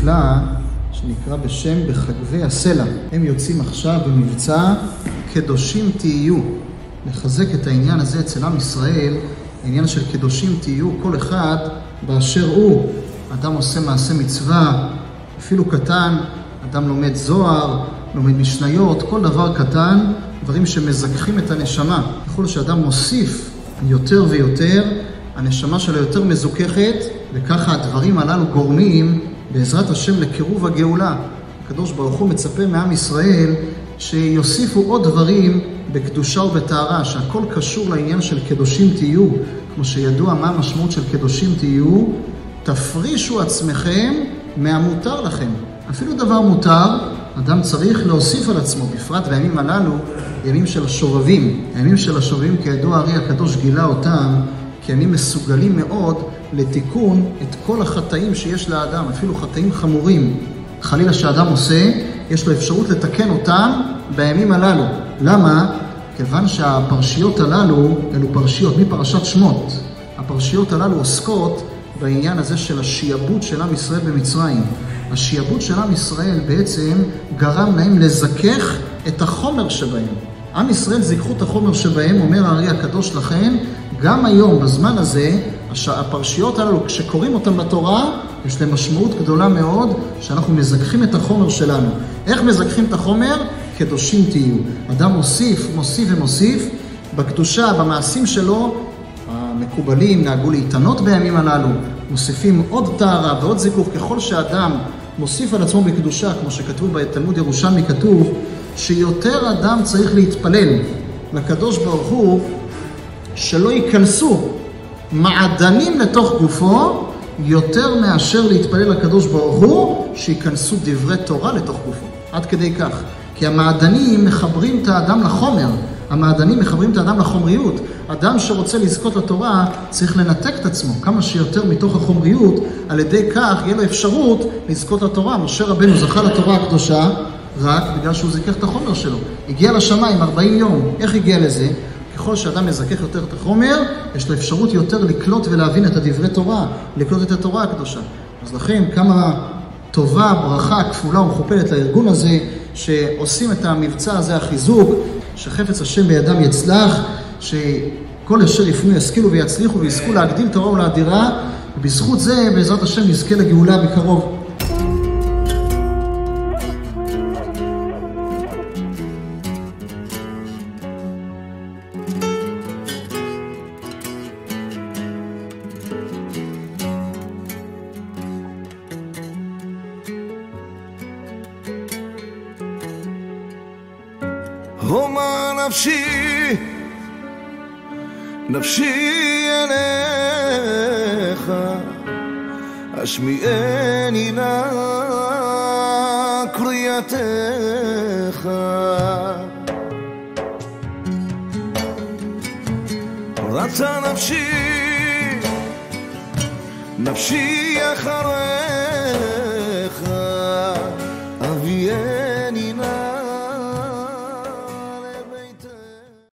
נפלא שנקרא בשם בחגבי הסלע. הם יוצאים עכשיו במבצע קדושים תהיו. לחזק את העניין הזה אצל עם ישראל, העניין של קדושים תהיו, כל אחד באשר הוא. אדם עושה מעשה מצווה, אפילו קטן, אדם לומד זוהר, לומד משניות, כל דבר קטן, דברים שמזכחים את הנשמה. ככל שאדם מוסיף יותר ויותר, הנשמה שלו יותר מזוכחת, וככה הדברים הללו גורמים בעזרת השם לקירוב הגאולה. הקדוש ברוך הוא מצפה מעם ישראל שיוסיפו עוד דברים בקדושה ובטהרה, שהכל קשור לעניין של קדושים תהיו. כמו שידוע מה המשמעות של קדושים תהיו, תפרישו עצמכם מהמותר לכם. אפילו דבר מותר, אדם צריך להוסיף על עצמו, בפרט בימים הללו, ימים של השובבים. הימים של השובבים, כידוע הרי הקדוש גילה אותם, כימים מסוגלים מאוד לתיקון את כל החטאים שיש לאדם, אפילו חטאים חמורים. חלילה שאדם עושה, יש לו אפשרות לתקן אותם בימים הללו. למה? כיוון שהפרשיות הללו, אלו פרשיות מפרשת שמות. הפרשיות הללו עוסקות בעניין הזה של השיעבוד של עם ישראל במצרים. השיעבוד של עם ישראל בעצם גרם להם לזכך את החומר שבהם. עם ישראל זיככו את החומר שבהם, אומר הארי הקדוש לכן, גם היום בזמן הזה, הפרשיות הללו, כשקוראים אותם בתורה, יש להם משמעות גדולה מאוד, שאנחנו מזכחים את החומר שלנו. איך מזכחים את החומר? קדושים תהיו. אדם מוסיף, מוסיף ומוסיף, בקדושה, במעשים שלו, המקובלים נהגו להתענות בימים הללו, מוסיפים עוד טהרה ועוד זיכוך. ככל שאדם מוסיף על עצמו בקדושה, כמו שכתוב בתלמוד ירושלמי, כתוב שיותר אדם צריך להתפלל לקדוש ברוך הוא, שלא ייכנסו מעדנים לתוך גופו, יותר מאשר להתפלל לקדוש ברוך הוא, שיכנסו דברי תורה לתוך גופו. עד כדי כך. כי המעדנים מחברים את האדם לחומר. המעדנים מחברים את האדם לחומריות. אדם שרוצה לזכות לתורה צריך לנתק את עצמו כמה שיותר מתוך החומריות, על ידי כך יהיה לו אפשרות לזכות לתורה. משה רבנו זכה לתורה הקדושה רק בגלל שהוא זיכך את החומר שלו. הגיע לשמיים 40 יום. איך הגיע לזה? ככל שאדם מזכך יותר את החומר, יש לו אפשרות יותר לקלוט ולהבין את הדברי תורה, לקלוט את התורה הקדושה. אז לכן כמה טובה, ברכה, כפולה ומכופלת לארגון הזה, שעושים את המבצע הזה, החיזוק, שחפץ השם בידם יצלח, שכל אשר יפנו ישכילו ויצליחו ויזכו להגדיל תורה ולאדירה, ובזכות זה בעזרת השם נזכה לגאולה בקרוב. הומה נפשי, נפשי אליך, השמיעני נא קריאתך. רצה נפשי, נפשי אחריך,